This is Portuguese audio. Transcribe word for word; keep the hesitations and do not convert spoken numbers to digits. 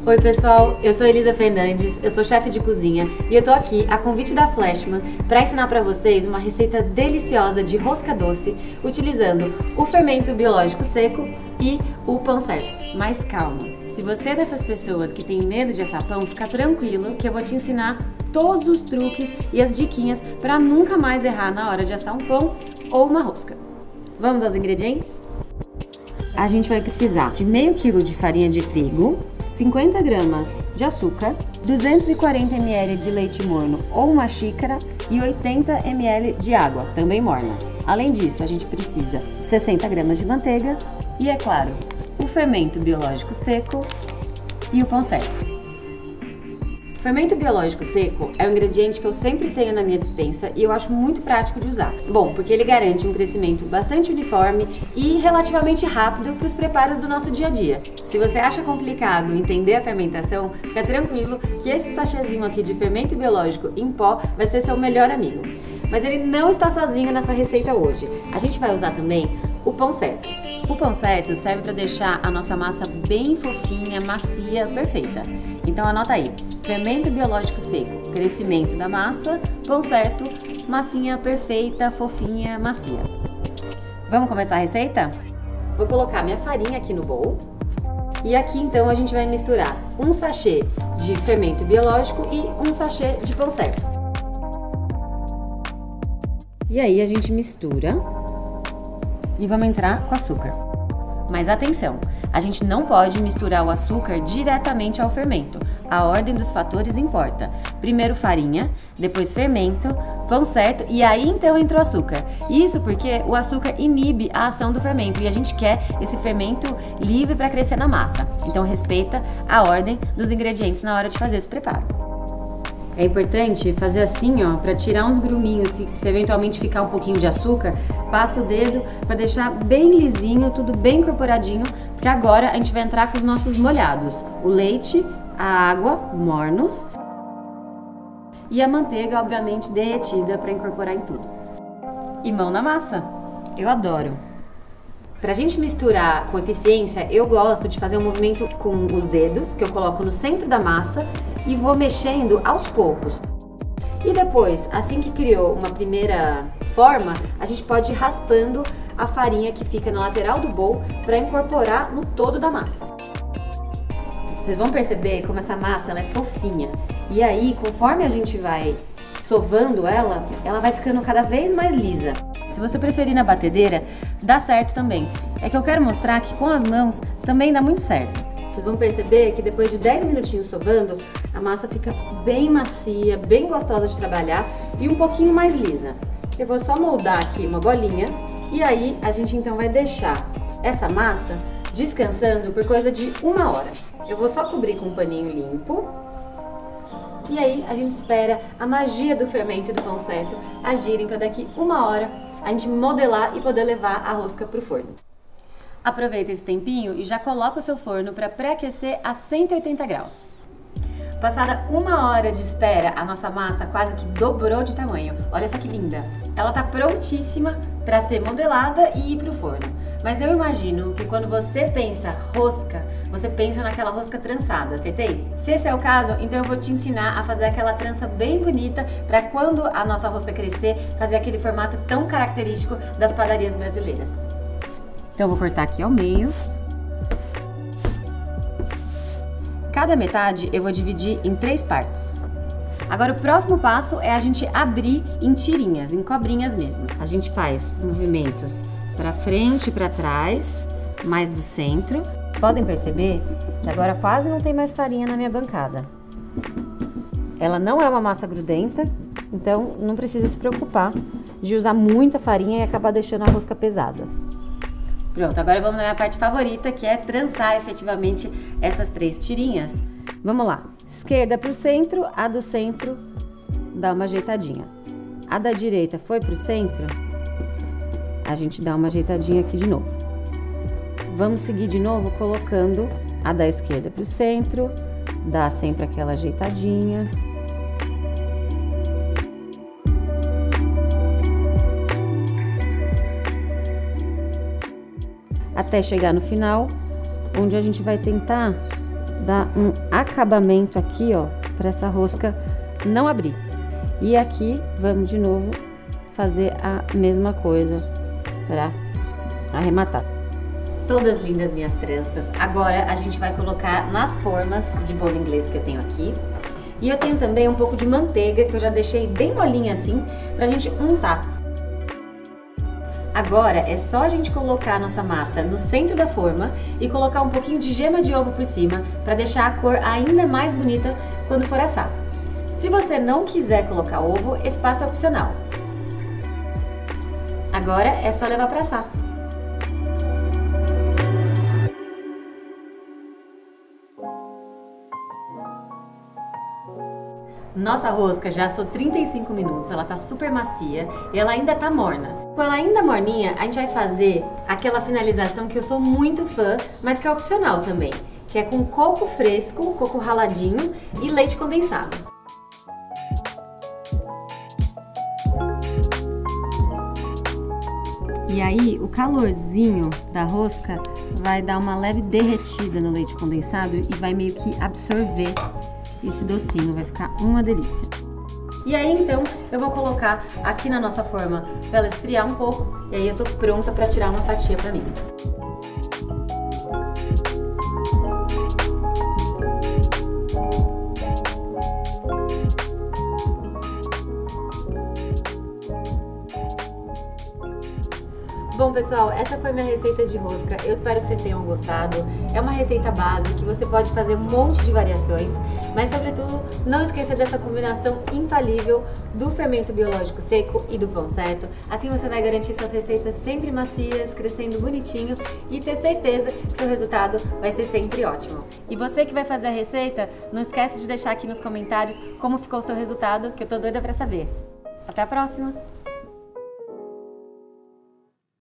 Oi pessoal, eu sou Elisa Fernandes, eu sou chefe de cozinha e eu tô aqui a convite da Flashman para ensinar para vocês uma receita deliciosa de rosca doce utilizando o fermento biológico seco e o pão certo. Mas calma, se você é dessas pessoas que tem medo de assar pão, fica tranquilo que eu vou te ensinar todos os truques e as diquinhas para nunca mais errar na hora de assar um pão ou uma rosca. Vamos aos ingredientes? A gente vai precisar de meio quilo de farinha de trigo, cinquenta gramas de açúcar, duzentos e quarenta mililitros de leite morno ou uma xícara e oitenta mililitros de água, também morna. Além disso, a gente precisa de sessenta gramas de manteiga e, é claro, o fermento biológico seco e o pão certo. O fermento biológico seco é um ingrediente que eu sempre tenho na minha despensa e eu acho muito prático de usar. Bom, porque ele garante um crescimento bastante uniforme e relativamente rápido para os preparos do nosso dia a dia. Se você acha complicado entender a fermentação, fica tranquilo que esse sachêzinho aqui de fermento biológico em pó vai ser seu melhor amigo. Mas ele não está sozinho nessa receita hoje. A gente vai usar também o pão certo. O pão certo serve para deixar a nossa massa bem fofinha, macia, perfeita. Então anota aí, fermento biológico seco, crescimento da massa, pão certo, massinha perfeita, fofinha, macia. Vamos começar a receita? Vou colocar minha farinha aqui no bowl. E aqui então a gente vai misturar um sachê de fermento biológico e um sachê de pão certo. E aí a gente mistura. E vamos entrar com açúcar. Mas atenção, a gente não pode misturar o açúcar diretamente ao fermento. A ordem dos fatores importa. Primeiro farinha, depois fermento, pão certo e aí então entra o açúcar. Isso porque o açúcar inibe a ação do fermento e a gente quer esse fermento livre para crescer na massa. Então respeita a ordem dos ingredientes na hora de fazer esse preparo. É importante fazer assim, ó, para tirar uns gruminhos, se, se eventualmente ficar um pouquinho de açúcar, passa o dedo para deixar bem lisinho, tudo bem incorporadinho, porque agora a gente vai entrar com os nossos molhados, o leite, a água, mornos e a manteiga, obviamente, derretida para incorporar em tudo. E mão na massa, eu adoro! Pra gente misturar com eficiência, eu gosto de fazer um movimento com os dedos, que eu coloco no centro da massa e vou mexendo aos poucos. E depois, assim que criou uma primeira forma, a gente pode ir raspando a farinha que fica na lateral do bowl para incorporar no todo da massa. Vocês vão perceber como essa massa ela é fofinha. E aí, conforme a gente vai sovando ela, ela vai ficando cada vez mais lisa. Se você preferir na batedeira, dá certo também. É que eu quero mostrar que com as mãos também dá muito certo. Vocês vão perceber que depois de dez minutinhos sovando, a massa fica bem macia, bem gostosa de trabalhar e um pouquinho mais lisa. Eu vou só moldar aqui uma bolinha e aí a gente então vai deixar essa massa descansando por coisa de uma hora. Eu vou só cobrir com um paninho limpo. E aí a gente espera a magia do fermento e do pão certo agirem para daqui uma hora a gente modelar e poder levar a rosca para o forno. Aproveita esse tempinho e já coloca o seu forno para pré-aquecer a cento e oitenta graus. Passada uma hora de espera, a nossa massa quase que dobrou de tamanho. Olha só que linda! Ela está prontíssima para ser modelada e ir para o forno. Mas eu imagino que quando você pensa rosca, você pensa naquela rosca trançada, acertei? Se esse é o caso, então eu vou te ensinar a fazer aquela trança bem bonita para quando a nossa rosca crescer, fazer aquele formato tão característico das padarias brasileiras. Então eu vou cortar aqui ao meio. Cada metade eu vou dividir em três partes. Agora o próximo passo é a gente abrir em tirinhas, em cobrinhas mesmo. A gente faz movimentos para frente e para trás, mais do centro. Podem perceber que agora quase não tem mais farinha na minha bancada. Ela não é uma massa grudenta, então não precisa se preocupar de usar muita farinha e acabar deixando a rosca pesada. Pronto, agora vamos na minha parte favorita, que é trançar efetivamente essas três tirinhas. Vamos lá. Esquerda para o centro, a do centro dá uma ajeitadinha. A da direita foi para o centro, a gente dá uma ajeitadinha aqui de novo. Vamos seguir de novo colocando a da esquerda para o centro, dá sempre aquela ajeitadinha. Até chegar no final, onde a gente vai tentar dar um acabamento aqui, ó, para essa rosca não abrir. E aqui vamos de novo fazer a mesma coisa para arrematar. Todas lindas minhas tranças. Agora a gente vai colocar nas formas de bolo inglês que eu tenho aqui. E eu tenho também um pouco de manteiga que eu já deixei bem molinha assim pra gente untar. Agora é só a gente colocar a nossa massa no centro da forma e colocar um pouquinho de gema de ovo por cima para deixar a cor ainda mais bonita quando for assar. Se você não quiser colocar ovo, esse passo é opcional. Agora é só levar para assar. Nossa rosca já assou trinta e cinco minutos, ela tá super macia e ela ainda tá morna. Com ela ainda morninha, a gente vai fazer aquela finalização que eu sou muito fã, mas que é opcional também, que é com coco fresco, coco raladinho e leite condensado. E aí, o calorzinho da rosca vai dar uma leve derretida no leite condensado e vai meio que absorver esse docinho, vai ficar uma delícia. E aí, então, eu vou colocar aqui na nossa forma para ela esfriar um pouco e aí eu tô pronta para tirar uma fatia para mim. Bom, pessoal, essa foi minha receita de rosca. Eu espero que vocês tenham gostado. É uma receita base que você pode fazer um monte de variações, mas sobretudo não esqueça dessa combinação infalível do fermento biológico seco e do pão, certo? Assim você vai garantir suas receitas sempre macias, crescendo bonitinho e ter certeza que seu resultado vai ser sempre ótimo. E você que vai fazer a receita, não esquece de deixar aqui nos comentários como ficou o seu resultado, que eu tô doida pra saber. Até a próxima!